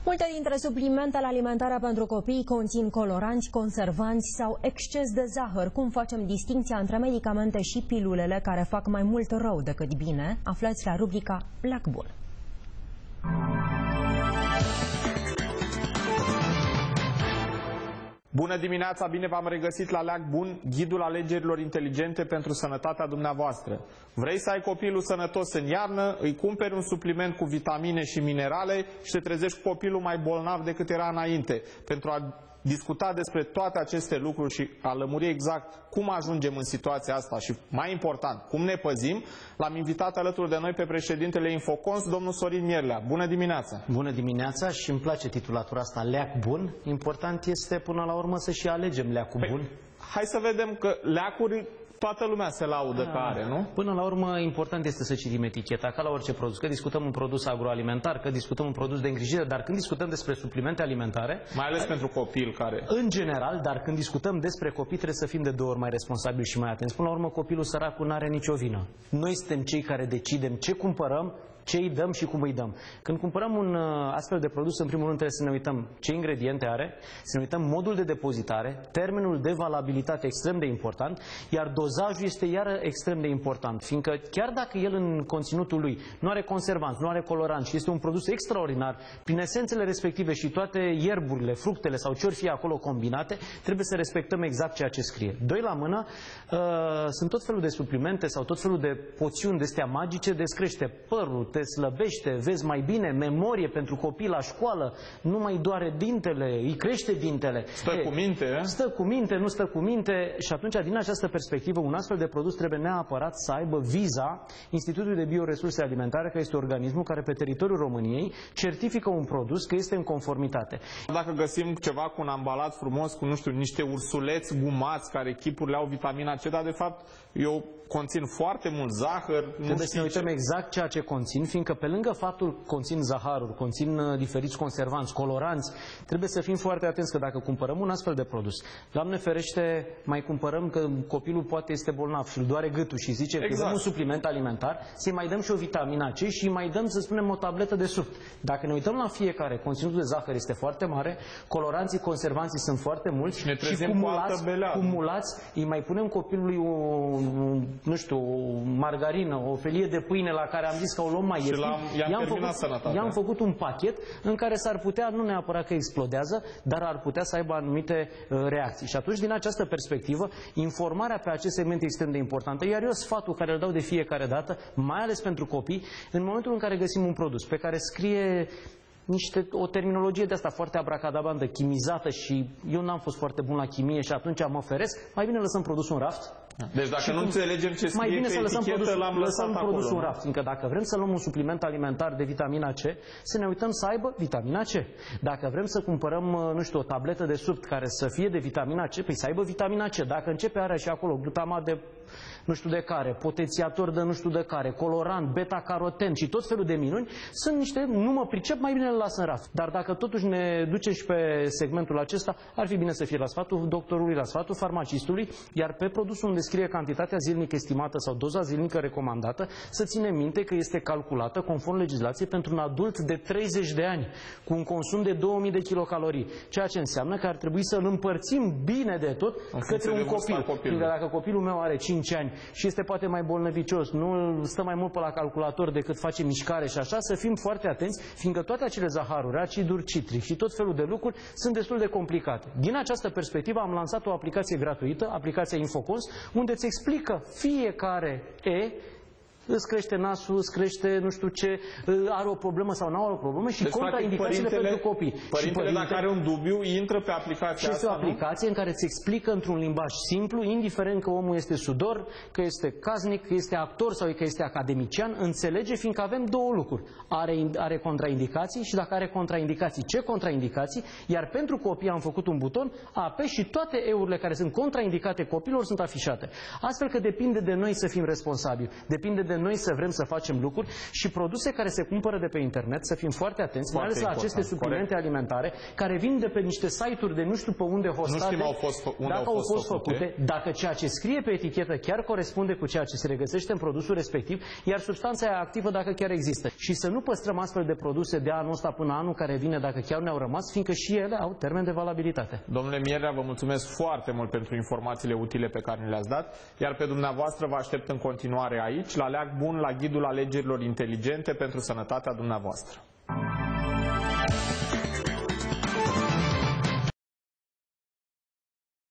Multe dintre suplimentele alimentare pentru copii conțin coloranți, conservanți sau exces de zahăr. Cum facem distinția între medicamente și pilulele care fac mai mult rău decât bine? Aflați la rubrica Lac Bun. Bună dimineața, bine v-am regăsit la Lac Bun, ghidul alegerilor inteligente pentru sănătatea dumneavoastră. Vrei să ai copilul sănătos în iarnă, îi cumperi un supliment cu vitamine și minerale și te trezești cu copilul mai bolnav decât era înainte. Pentru a discuta despre toate aceste lucruri și a lămuri exact cum ajungem în situația asta și, mai important, cum ne păzim, l-am invitat alături de noi pe președintele Infocons, domnul Sorin Mierlea. Bună dimineața! Bună dimineața și îmi place titulatura asta, Leac Bun. Important este până la urmă să și alegem leacul bun. Hai să vedem că leacuri toată lumea se laudă că are, nu? Până la urmă, important este să citim eticheta, ca la orice produs. Că discutăm un produs agroalimentar, că discutăm un produs de îngrijire, dar când discutăm despre suplimente alimentare... Mai ales pentru copil care... În general, dar când discutăm despre copii, trebuie să fim de 2 ori mai responsabili și mai atenți. Până la urmă, copilul săracul nu are nicio vină. Noi suntem cei care decidem ce cumpărăm, ce îi dăm și cum îi dăm. Când cumpărăm un astfel de produs, în primul rând trebuie să ne uităm ce ingrediente are, să ne uităm modul de depozitare, termenul de valabilitate extrem de important, iar dozajul este iară extrem de important, fiindcă chiar dacă el în conținutul lui nu are conservanți, nu are coloranți și este un produs extraordinar, prin esențele respective și toate ierburile, fructele sau ce ori fi acolo combinate, trebuie să respectăm exact ceea ce scrie. 2 la mână, sunt tot felul de suplimente sau tot felul de poțiuni de astea magice, descrește părul, te slăbește, vezi mai bine, memorie pentru copii la școală, nu mai doare dintele, îi crește dintele. Stă cu minte, Stă cu minte, nu stă cu minte și atunci, din această perspectivă, un astfel de produs trebuie neapărat să aibă viza Institutului de Bioresurse Alimentare, care este organismul care pe teritoriul României certifică un produs că este în conformitate. Dacă găsim ceva cu un ambalat frumos, cu, nu știu, niște ursuleți gumați care chipurile au vitamina C, dar de fapt eu conțin foarte mult zahăr. Trebuie să ne uităm exact ceea ce conțin, fiindcă pe lângă faptul că conțin zaharuri, conțin diferiți conservanți, coloranți, trebuie să fim foarte atenți că dacă cumpărăm un astfel de produs, Doamne ferește, mai cumpărăm că copilul poate este bolnav și îl doare gâtul și zice că dăm un supliment alimentar, să-i mai dăm și o vitamina C și îi mai dăm, să spunem, o tabletă de suft. Dacă ne uităm la fiecare, conținutul de zahăr este foarte mare, coloranții, conservanții sunt foarte mulți și cumulați, îi mai punem copilului nu știu, o margarină, o felie de pâine la care am zis că o luăm mai ieftin. I-am făcut un pachet în care s-ar putea, nu neapărat că explodează, dar ar putea să aibă anumite reacții. Și atunci, din această perspectivă, informarea pe acest segment este extrem de importantă. Iar eu sfatul care îl dau de fiecare dată, mai ales pentru copii, în momentul în care găsim un produs pe care scrie o terminologie de asta foarte abracadabrantă, chimizată și eu n-am fost foarte bun la chimie și atunci mă feresc, mai bine lăsăm produsul în raft. Deci dacă nu înțelegem ce scrie mai bine să lăsăm produsul în raft, fiindcă dacă vrem să luăm un supliment alimentar de vitamina C, să ne uităm să aibă vitamina C. Dacă vrem să cumpărăm, nu știu, o tabletă de supt care să fie de vitamina C, păi să aibă vitamina C. Dacă începe are și acolo glutamat de nu știu de care, potențiator de nu știu de care, colorant, beta-caroten și tot felul de minuni, sunt niște, nu mă pricep, mai bine le las în raft. Dar dacă totuși ne ducem și pe segmentul acesta, ar fi bine să fie la sfatul doctorului, la sfatul farmacistului, iar pe produsul unde scrie cantitatea zilnică estimată sau doza zilnică recomandată, să ținem minte că este calculată conform legislației pentru un adult de 30 de ani, cu un consum de 2000 de kilocalorii, ceea ce înseamnă că ar trebui să îl împărțim bine de tot către un copil. Fiindcă dacă copilul meu are 5 ani și este poate mai bolnăvicios, nu stă mai mult pe la calculator decât face mișcare și așa, să fim foarte atenți, fiindcă toate acele zaharuri, aciduri citrici și tot felul de lucruri sunt destul de complicate. Din această perspectivă am lansat o aplicație gratuită, aplicația Infocons, unde îți explică fiecare îți crește nasul, îți crește nu știu ce, are o problemă sau nu are o problemă și contraindicațiile pentru copii. Părintele, dacă are un dubiu, intră pe aplicația asta, este o aplicație în care îți explică într-un limbaj simplu, indiferent că omul este sudor, că este casnic, că este actor sau că este academician, înțelege, fiindcă avem 2 lucruri. Are contraindicații și dacă are contraindicații, ce contraindicații, iar pentru copii am făcut un buton, apeși și toate eurile care sunt contraindicate copilor sunt afișate. Astfel că depinde de noi să fim responsabili, depinde de noi să vrem să facem lucruri și produse care se cumpără de pe internet, să fim foarte atenți, mai ales la aceste suplimente alimentare, care vin de pe niște site-uri de nu știu pe unde hostate, dacă au fost făcute, dacă ceea ce scrie pe etichetă chiar corespunde cu ceea ce se regăsește în produsul respectiv, iar substanța e activă dacă chiar există. Și să nu păstrăm astfel de produse de anul ăsta până anul care vine, dacă chiar ne-au rămas, fiindcă și ele au termen de valabilitate. Domnule Mierea, vă mulțumesc foarte mult pentru informațiile utile pe care ne le-ați dat, iar pe dumneavoastră vă aștept în continuare aici, la Leac Bun, la ghidul alegerilor inteligente pentru sănătatea dumneavoastră.